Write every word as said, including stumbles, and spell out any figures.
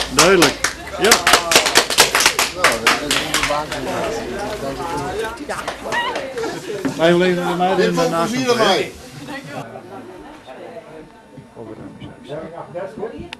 Duidelijk. Ja. Wij leven de meiden naast. Dit vond ik hier erbij. Ja, dat is goed.